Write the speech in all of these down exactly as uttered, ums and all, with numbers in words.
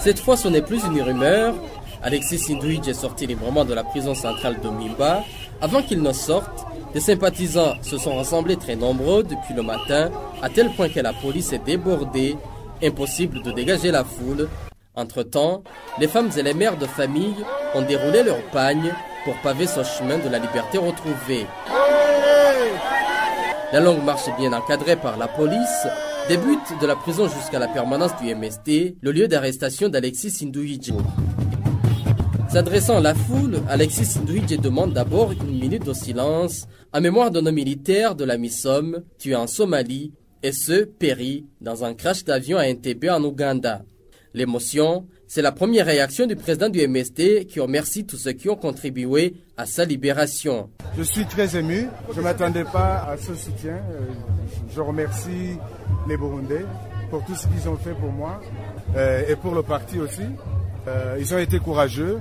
Cette fois, ce n'est plus une rumeur. Alexis Sinduhije est sorti librement de la prison centrale de Mimba. Avant qu'il ne sorte, des sympathisants se sont rassemblés très nombreux depuis le matin, à tel point que la police est débordée, impossible de dégager la foule. Entre-temps, les femmes et les mères de famille ont déroulé leur pagne pour paver ce chemin de la liberté retrouvée. La longue marche bien encadrée par la police débute de la prison jusqu'à la permanence du M S T, le lieu d'arrestation d'Alexis Sinduhije. S'adressant à la foule, Alexis Sinduhije demande d'abord une minute de silence en mémoire de nos militaires de la MISOM tués en Somalie et ceux péris dans un crash d'avion à Entebbe en Ouganda. L'émotion, c'est la première réaction du président du M S T qui remercie tous ceux qui ont contribué à sa libération. Je suis très ému, je ne m'attendais pas à ce soutien. Je remercie les Burundais pour tout ce qu'ils ont fait pour moi et pour le parti aussi. Ils ont été courageux,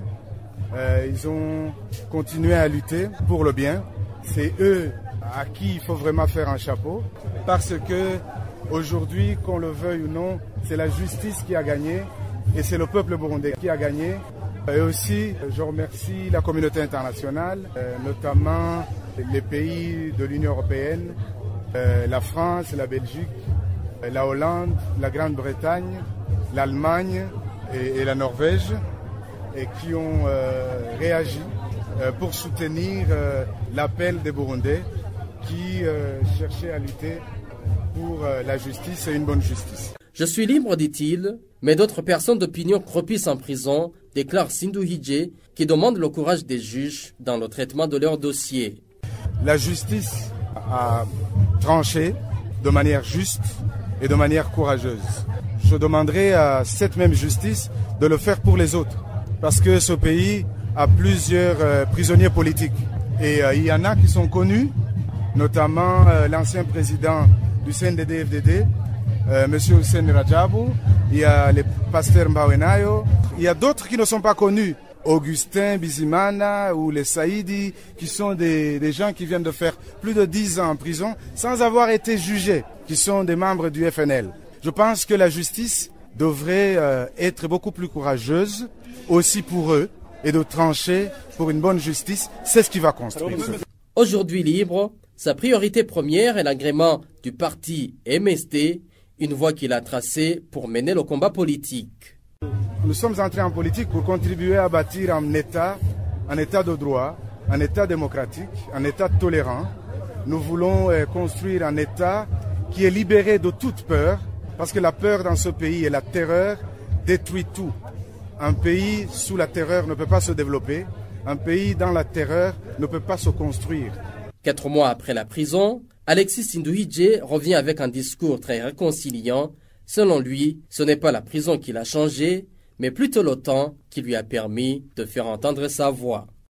ils ont continué à lutter pour le bien. C'est eux à qui il faut vraiment faire un chapeau parce que aujourd'hui, qu'on le veuille ou non, c'est la justice qui a gagné et c'est le peuple burundais qui a gagné. Et aussi, je remercie la communauté internationale, notamment les pays de l'Union européenne, la France, la Belgique, la Hollande, la Grande-Bretagne, l'Allemagne et, et la Norvège, et qui ont euh, réagi euh, pour soutenir euh, l'appel des Burundais qui euh, cherchaient à lutter pour euh, la justice et une bonne justice. Je suis libre, dit-il, mais d'autres personnes d'opinion croupissent en prison, déclare Sinduhije, qui demande le courage des juges dans le traitement de leur dossier. La justice a tranché de manière juste et de manière courageuse. Je demanderai à cette même justice de le faire pour les autres, parce que ce pays a plusieurs euh, prisonniers politiques. Et euh, il y en a qui sont connus, notamment euh, l'ancien président du C N D D F D D, euh, M. Hussein Rajabou, il y a le pasteur Mbawenayo, il y a d'autres qui ne sont pas connus, Augustin Bizimana ou les Saïdi, qui sont des, des gens qui viennent de faire plus de dix ans en prison sans avoir été jugés, qui sont des membres du F N L. Je pense que la justice devrait euh, être beaucoup plus courageuse aussi pour eux et de trancher pour une bonne justice, c'est ce qui va construire. Aujourd'hui libre, sa priorité première est l'agrément du parti M S T, une voie qu'il a tracée pour mener le combat politique. Nous sommes entrés en politique pour contribuer à bâtir un État, un État de droit, un État démocratique, un État tolérant. Nous voulons euh, construire un État qui est libéré de toute peur, parce que la peur dans ce pays et la terreur détruit tout. Un pays sous la terreur ne peut pas se développer. Un pays dans la terreur ne peut pas se construire. Quatre mois après la prison, Alexis Sinduhije revient avec un discours très réconciliant. Selon lui, ce n'est pas la prison qui l'a changé, mais plutôt le temps qui lui a permis de faire entendre sa voix.